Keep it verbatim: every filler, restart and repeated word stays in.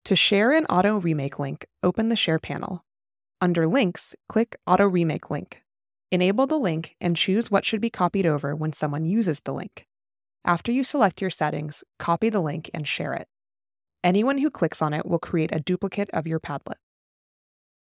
To share an auto-remake link, open the Share panel. Under Links, click Auto-Remake Link. Enable the link and choose what should be copied over when someone uses the link. After you select your settings, copy the link and share it. Anyone who clicks on it will create a duplicate of your Padlet.